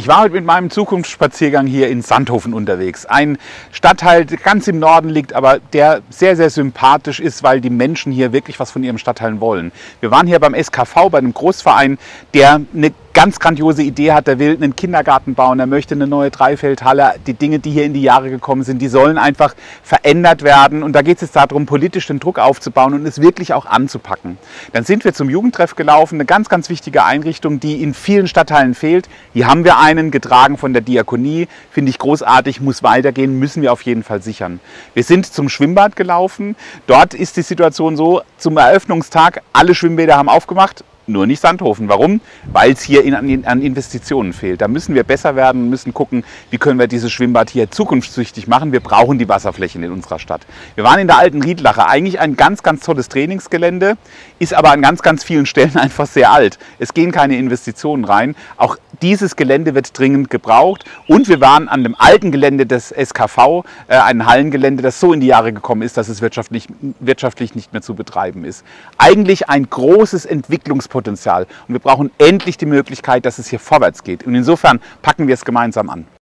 war heute mit meinem Zukunftsspaziergang hier in Sandhofen unterwegs. Ein Stadtteil, der ganz im Norden liegt, aber der sehr, sehr sympathisch ist, weil die Menschen hier wirklich was von ihrem Stadtteil wollen. Wir waren hier beim SKV, bei einem Großverein, der eine ganz grandiose Idee hat. Der will einen Kindergarten bauen, er möchte eine neue Dreifeldhalle. Die Dinge, die hier in die Jahre gekommen sind, die sollen einfach verändert werden. Und da geht es jetzt darum, politisch den Druck aufzubauen und es wirklich auch anzupacken. Dann sind wir zum Jugendtreff gelaufen, eine ganz, ganz wichtige Einrichtung, die in vielen Stadtteilen fehlt. Hier haben wir einen, getragen von der Diakonie, finde ich großartig, muss weitergehen, müssen wir auf jeden Fall sichern. Wir sind zum Schwimmbad gelaufen. Dort ist die Situation so, zum Eröffnungstag, alle Schwimmbäder haben aufgemacht. Nur nicht Sandhofen. Warum? Weil es hier an Investitionen fehlt. Da müssen wir besser werden, müssen gucken, wie können wir dieses Schwimmbad hier zukunftstüchtig machen. Wir brauchen die Wasserflächen in unserer Stadt. Wir waren in der alten Riedlache, eigentlich ein ganz, ganz tolles Trainingsgelände, ist aber an ganz, ganz vielen Stellen einfach sehr alt. Es gehen keine Investitionen rein. Auch dieses Gelände wird dringend gebraucht. Und wir waren an dem alten Gelände des SKV, ein Hallengelände, das so in die Jahre gekommen ist, dass es wirtschaftlich nicht mehr zu betreiben ist. Eigentlich ein großes Entwicklungspotenzial. Und wir brauchen endlich die Möglichkeit, dass es hier vorwärts geht. Und insofern packen wir es gemeinsam an.